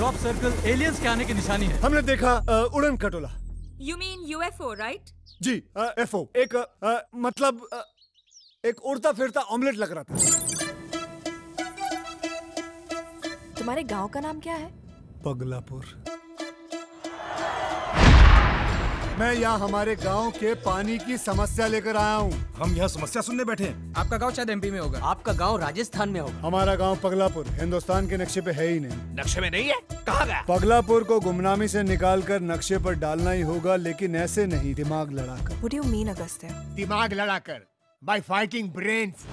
Crop circle aliens के आने की निशानी है। हमने देखा उड़न खटोला। You mean UFO, right? Ji, FO। एक मतलब एक उड़ता फिरता ऑमलेट लग रहा था। तुम्हारे गांव का नाम क्या है? पगलापुर। मैं यहाँ हमारे गांव के पानी की समस्या लेकर आया हूँ। हम यहाँ समस्या सुनने बैठे हैं। आपका गांव शायद MP में होगा। आपका गांव राजस्थान में होगा। हमारा गांव पगलापुर हिंदुस्तान के नक्शे पे है ही नहीं। नक्शे में नहीं है? कहाँ गया? पगलापुर को गुमनामी से निकालकर नक्शे पर डालना ही होगा, लेकिन ऐसे नहीं, दिमाग लड़ाकर। What do you mean, Agastya? दिमाग लड़ाकर, by fighting brains.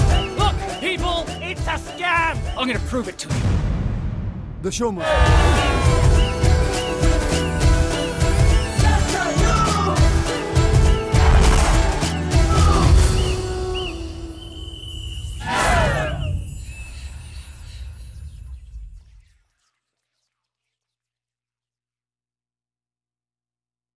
I'm gonna prove it to you. The show must